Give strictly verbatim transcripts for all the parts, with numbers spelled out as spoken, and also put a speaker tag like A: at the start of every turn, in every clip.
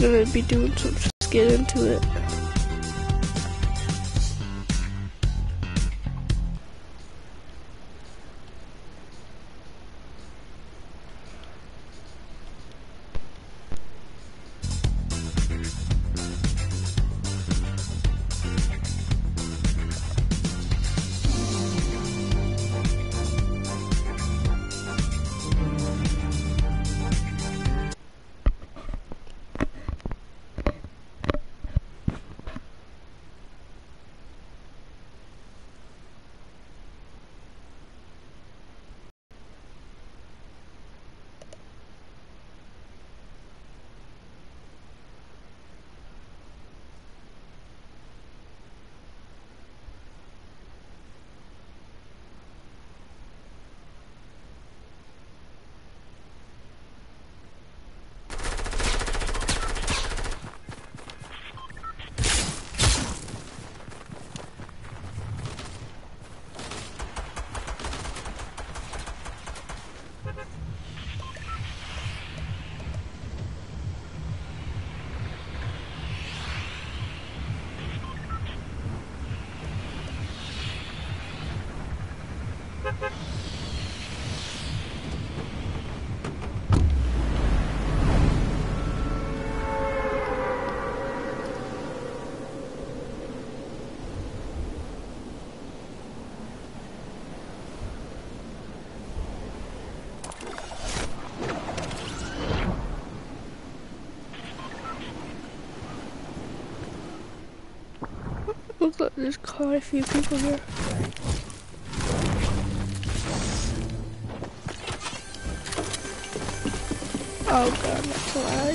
A: gonna be doing, so let's just get into it. Looks like there's quite a few people here. Oh god, that's lag.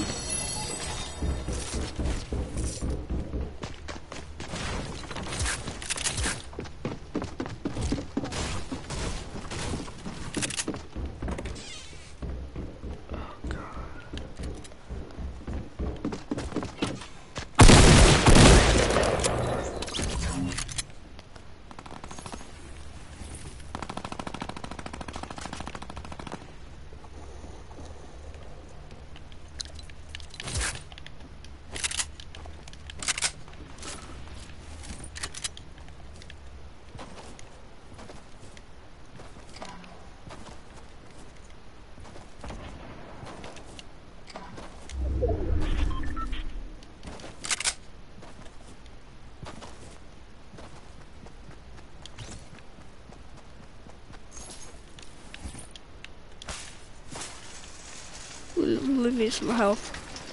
A: We need some health.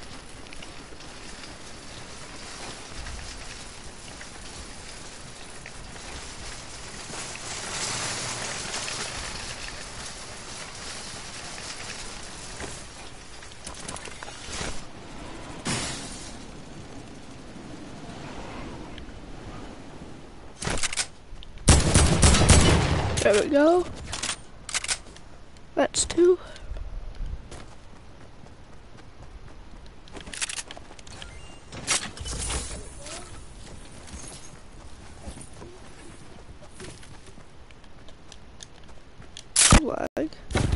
A: There we go. That's two. Lag.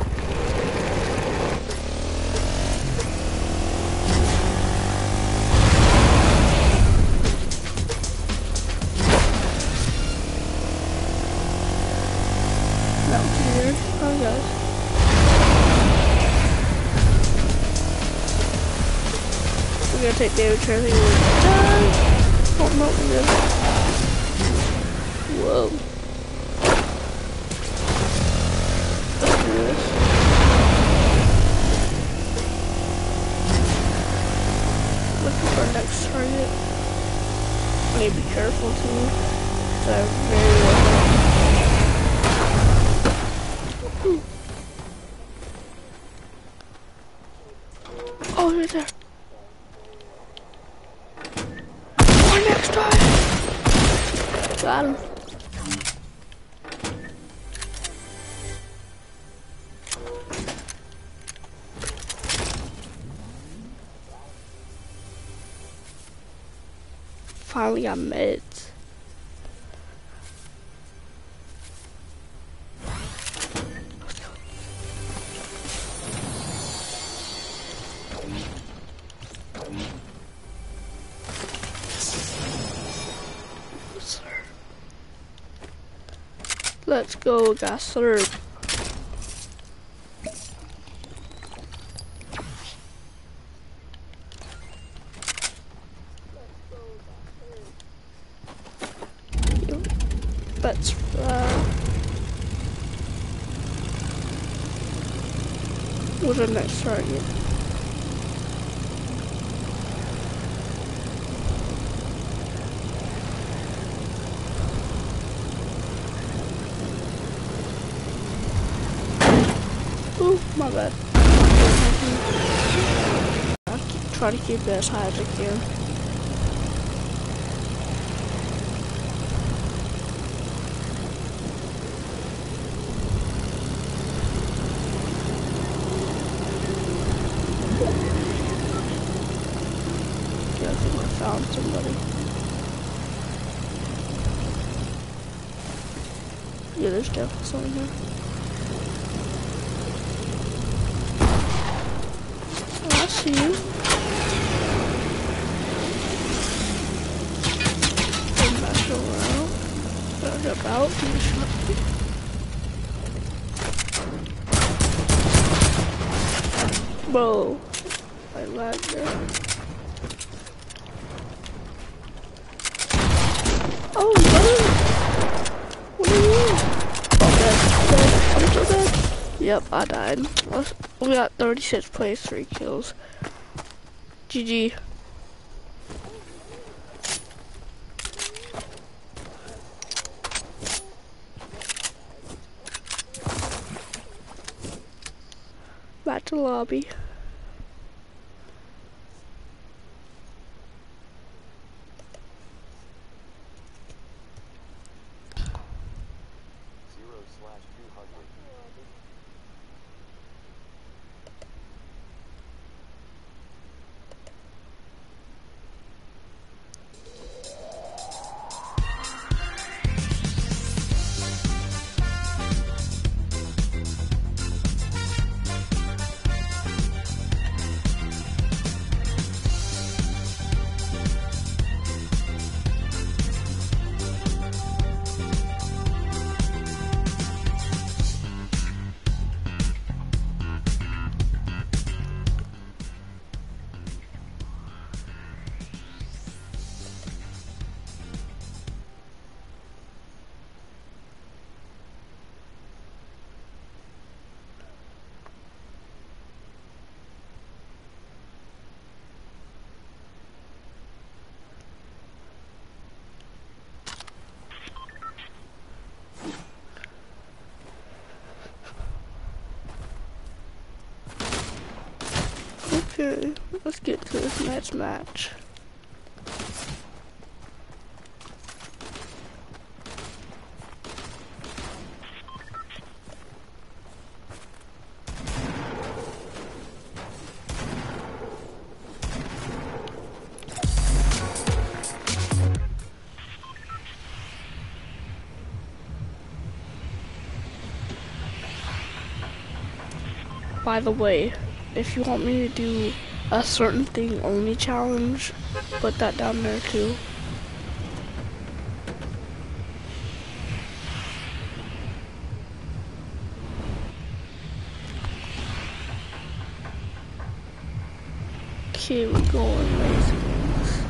A: That was weird. Oh yes. We're gonna take damage. I think we're done. Oh no, we're good. Whoa. Let's do this. Looking for our next target. I need to be careful too. So I'm very well. Oh, right there. Our next target. Got him. Finally got meds. Let's go. Let's go, gas third. Let's uh what's our next target? Ooh, my bad. I'll keep, try to keep it as high as I can. Yeah, I think I found somebody. Yeah, there's definitely someone here. Oh, I see you. Come back around. Gotta jump out. You shot me. Bro, I lagged there. Oh, no! What are you? Oh, dead, dead. I'm so dead. Yep, I died. We got thirty-six plays, three kills. G G. Back to lobby. Okay, let's get to this next match. By the way, if you want me to do a certain thing only challenge, put that down there too. Okay, we're going lazy games.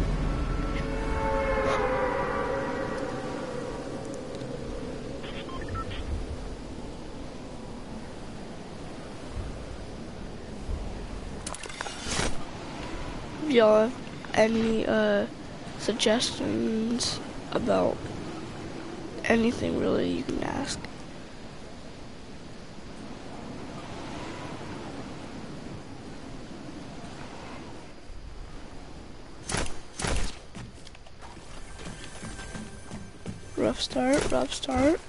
A: If y'all have any uh, suggestions about anything really, you can ask. Rough start, rough start.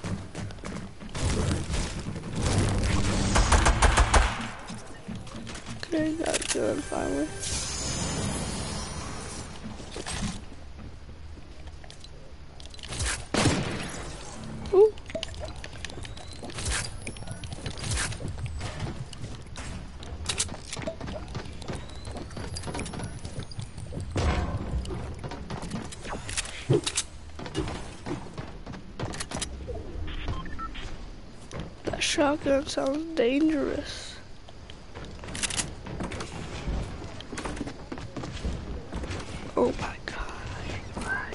A: Okay, got it good finally. Ooh. shotgun sounds dangerous. Oh my god.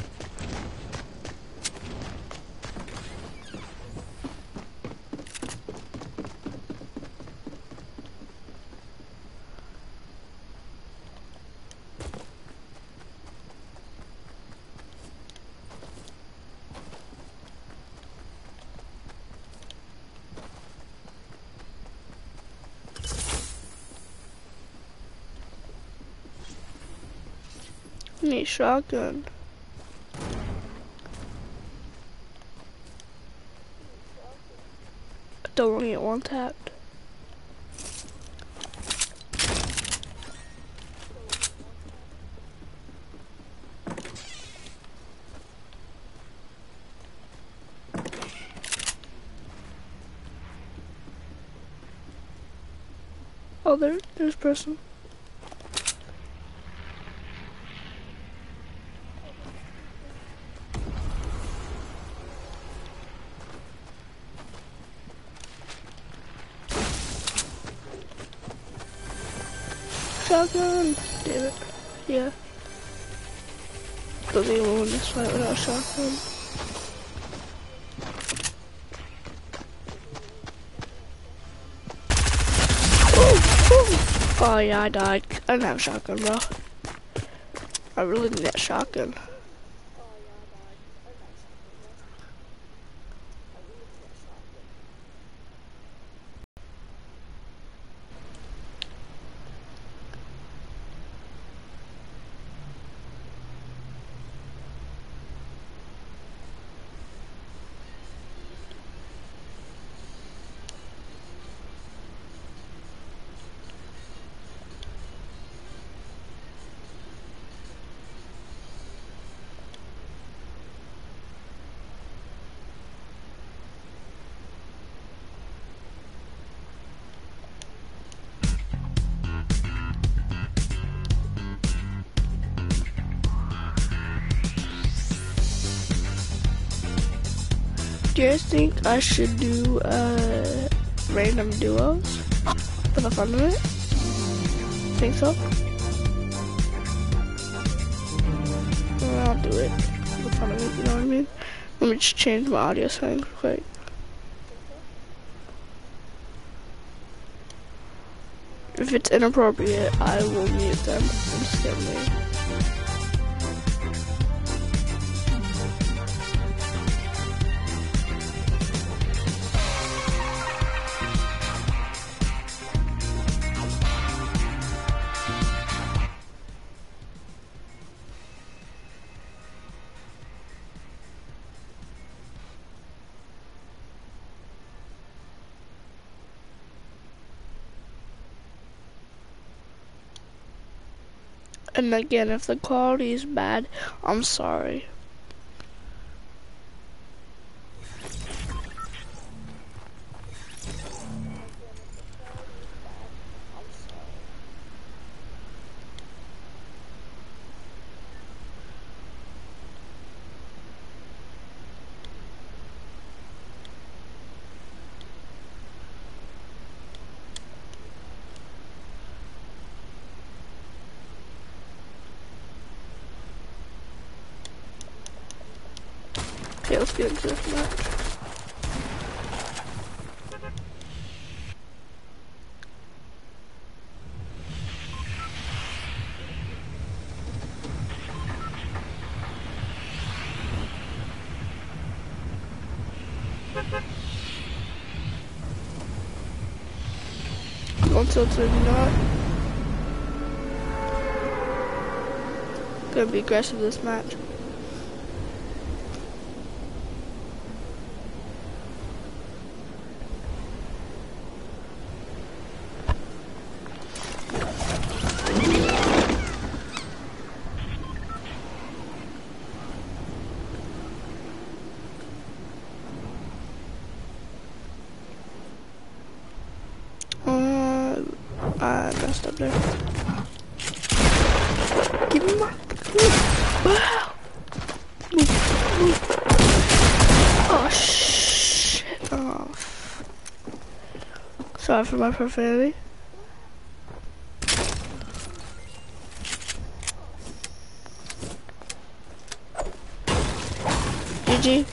A: I need a shotgun. I don't want to get one tapped. Oh, there, there's a person. Shotgun! Damn it. Yeah. Don't think we'll win this fight without a shotgun. Ooh, ooh. Oh yeah, I died. I didn't have a shotgun, bro. I really need that shotgun. Do you guys think I should do uh, random duos for the fun of it? Think so? Well, I'll do it for the fun of it, you know what I mean? Let me just change my audio settings real quick. If it's inappropriate, I will mute them instantly. And again, if the quality is bad, I'm sorry. Okay, let's get into this match. Going tilted, not. Gonna be aggressive this match. I messed up there. Give me my... Wow! Move, move. Oh, shit. Oh. Sorry for my profanity. G G.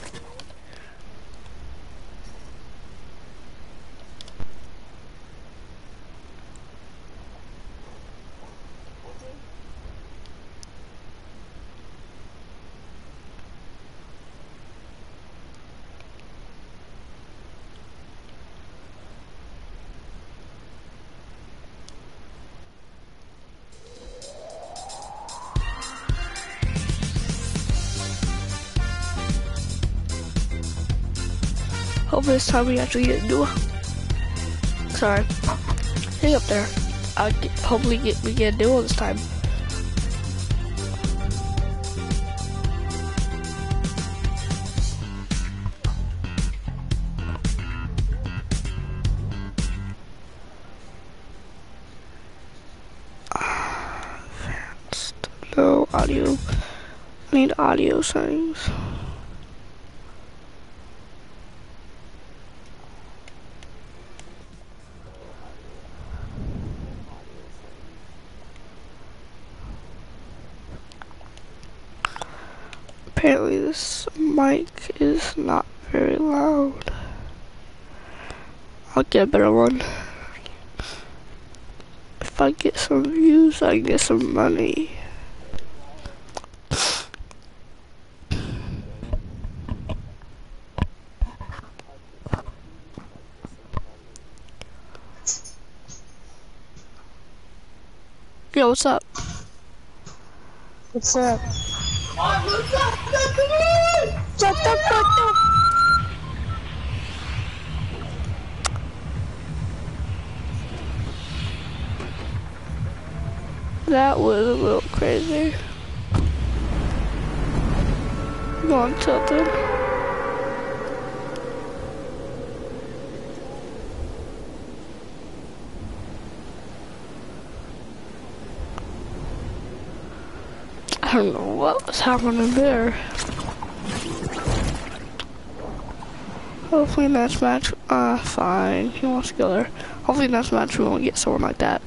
A: Hopefully this time we actually get a duo. Sorry. Hang up there. I'll get, hopefully get, we get a duo this time. Advanced. No audio. I need audio settings. Apparently this mic is not very loud. I'll get a better one. If I get some views, I get some money. Yo, what's up?
B: What's up?
A: That was a little crazy. Going tilted. I don't know what was happening there. Hopefully next match, uh, fine. He wants to go there. Hopefully next match we won't get someone like that.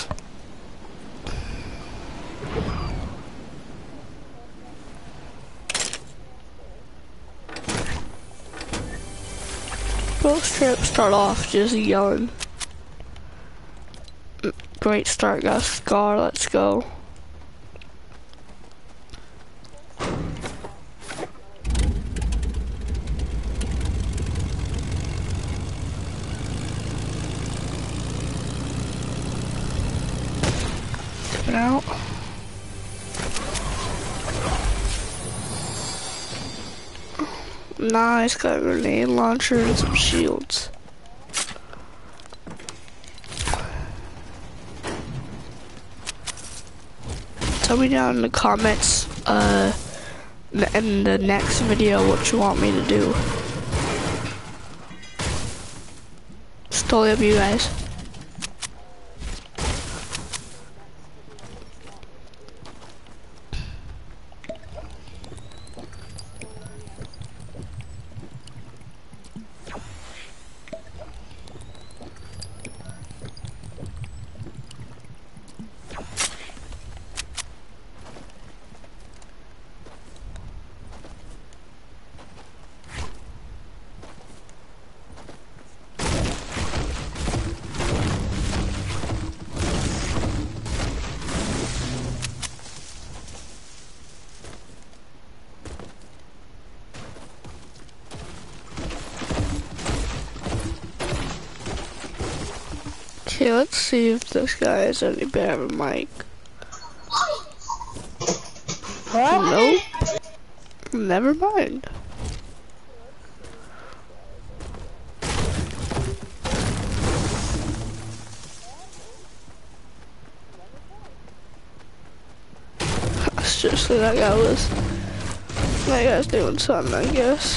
A: Both strips start off just yelling. Great start, got a scar, let's go. Out. Nice, got a grenade launcher and some shields. Tell me down in the comments, uh, in the next video what you want me to do. It's totally up to you guys. Okay, let's see if this guy has any better mic. Nope. Never mind. Seriously, that guy was, that guy's doing something, I guess.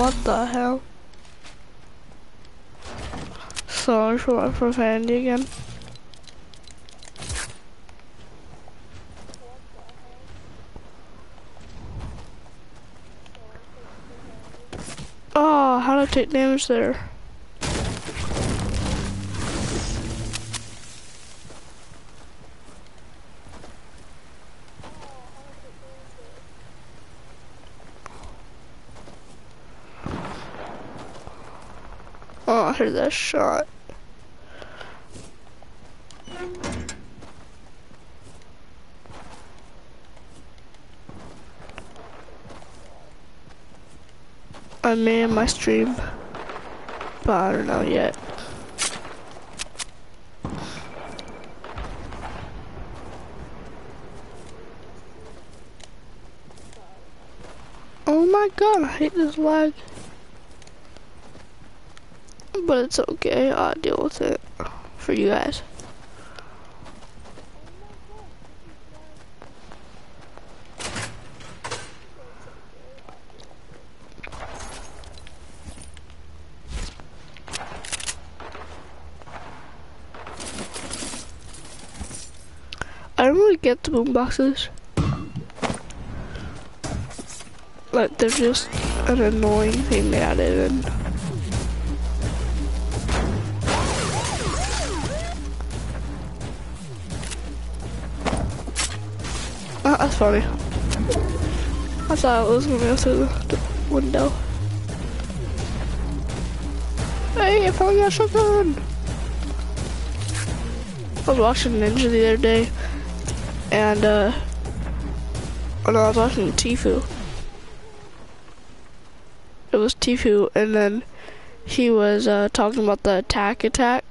A: What the hell? Sorry for my profanity again. Oh, how did I take damage there? Oh, I heard that shot. I may in my stream, but I don't know yet. Oh my god, I hate this lag. But it's okay, I'll deal with it for you guys. I don't really get the boomboxes. Like, they're just an annoying thing they added in. Oh, that's funny. I thought it was gonna go through the window. Hey, I found that shotgun! I was watching Ninja the other day, and uh, oh no, I was watching Tfue. It was Tfue, and then he was uh, talking about the attack attack.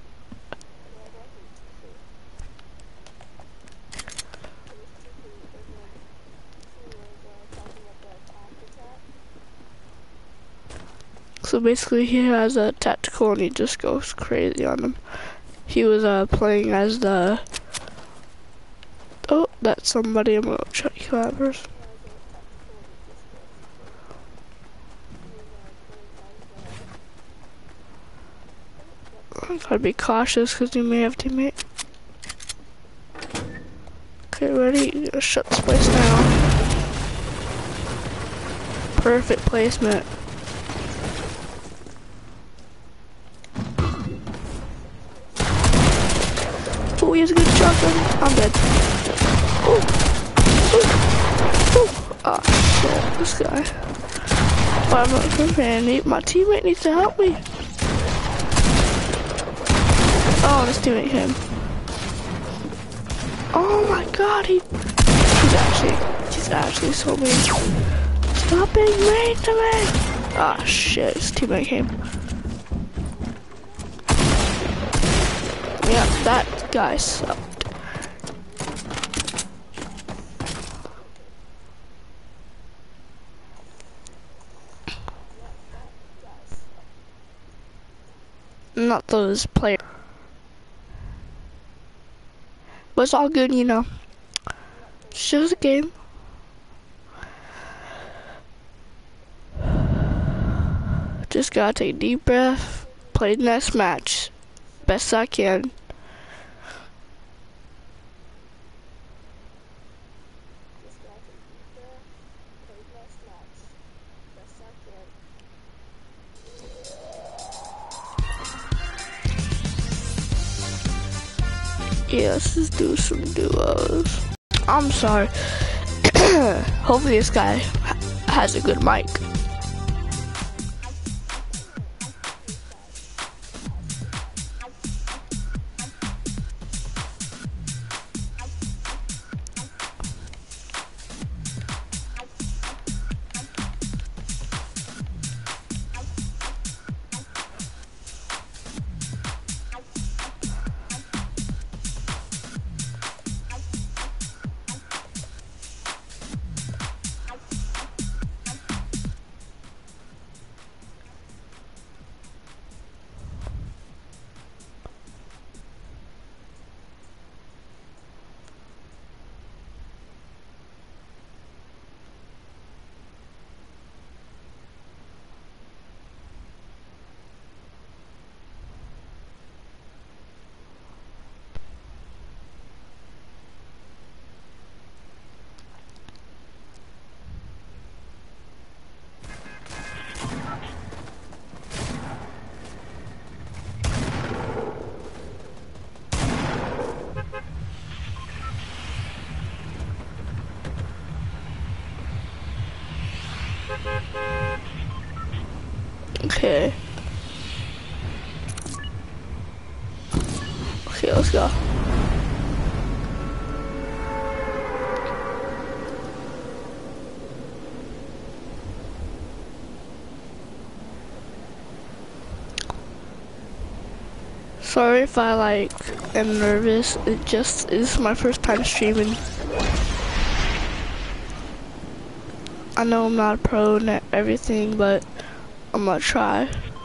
A: So basically he has a tactical and he just goes crazy on them. He was uh, playing as the... Oh, that's somebody. I'm gonna check you out first. Gotta be cautious because you may have teammate. Okay, ready? You're gonna shut this place down. Perfect placement. Oh, he has a good shotgun. I'm dead. Oh, oh, oh. Oh shit, this guy. Why am I profanity? My teammate needs to help me. Oh, this teammate him. Oh my god, he he's actually he's actually so mean. Stop being mean to me! Ah oh, shit, his teammate came. Yeah, that guy sucked. Not those players. But it's all good, you know. It's just a game. Just gotta take a deep breath, play the next match best I can. Yeah, let's just do some duos. I'm sorry. Hopefully this guy ha has a good mic. Okay. Okay, let's go. Sorry if I like am nervous. It just is my first time streaming. I know I'm not a pro and everything, but I'm gonna try.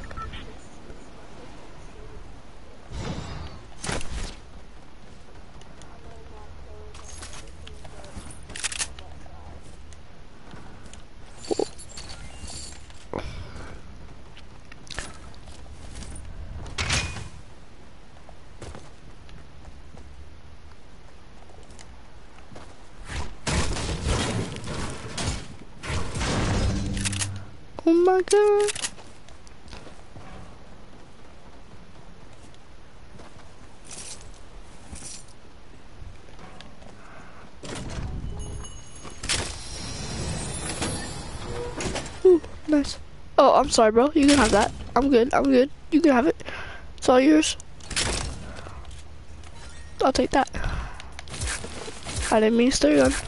A: Oh my god. Ooh, nice. Oh, I'm sorry, bro. You can have that. I'm good. I'm good. You can have it. It's all yours. I'll take that. I didn't mean to steal your gun.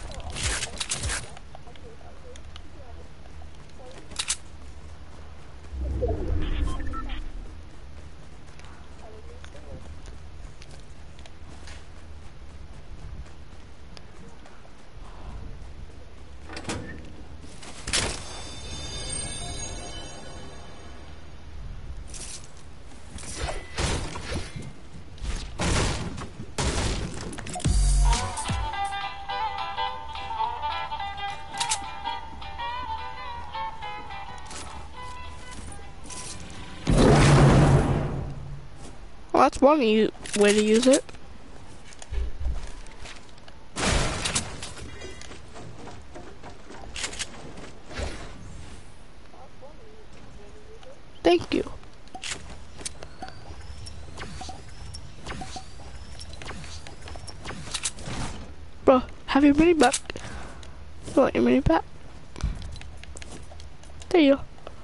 A: Well, that's one way to use it. Thank you. Bro, have your mini back. You want your mini back? There you go.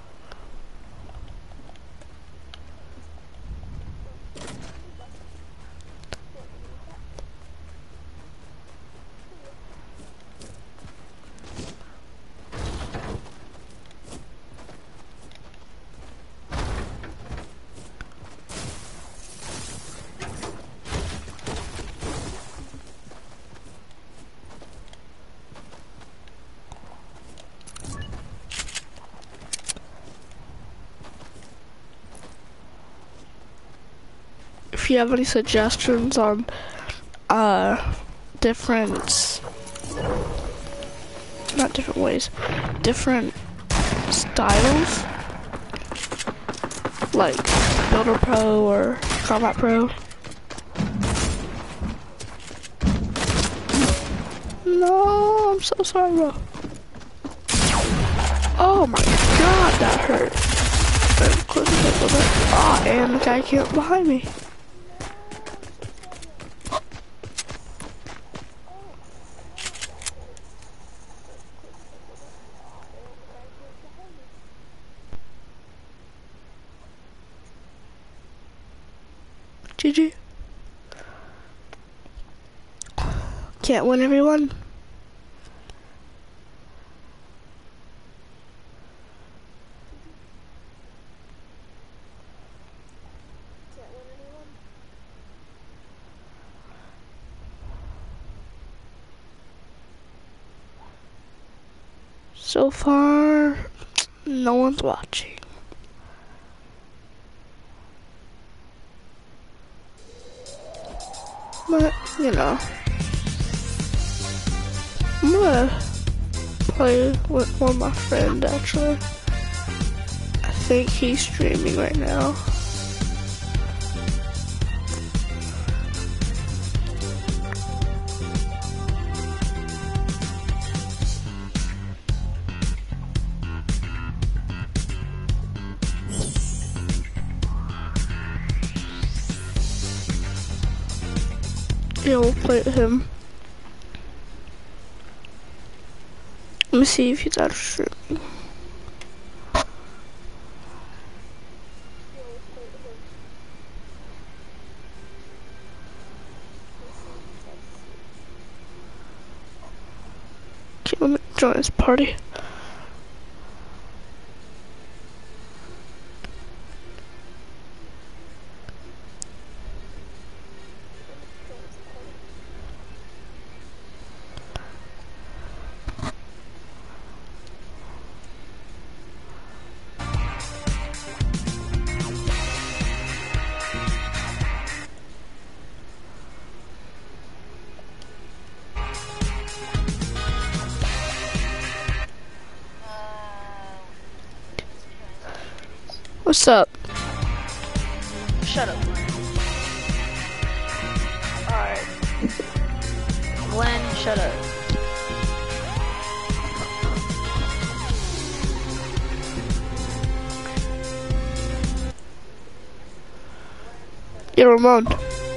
A: If you have any suggestions on uh, different, not different ways, different styles, like Builder Pro or Combat Pro. No, I'm so sorry, bro. Oh my god, that hurt. Ah, oh, and the guy came behind me. G G. Can't win, everyone. So far, no one's watching. But, you know, I'm gonna play with one of my friends, actually. I think he's streaming right now. Yeah, we'll play with him. Let me see if he's out of stream. join this party. What's up?
B: Shut up. Alright. Glenn, shut up.
A: Yeah, Ramon.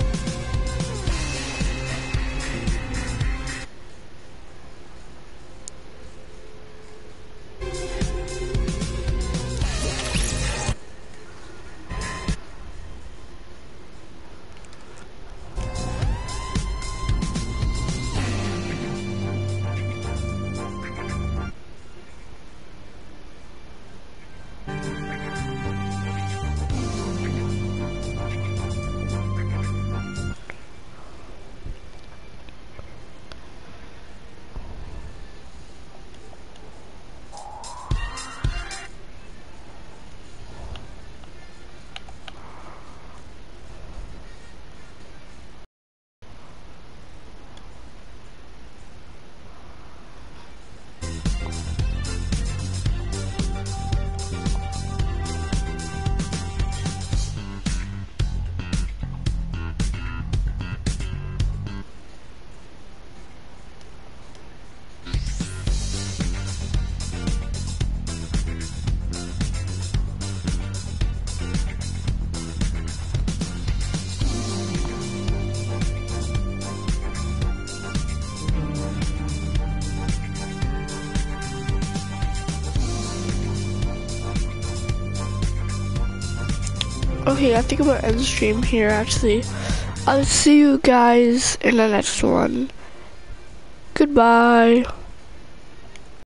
A: Okay, I think I'm gonna end the stream here actually. I'll see you guys in the next one. Goodbye.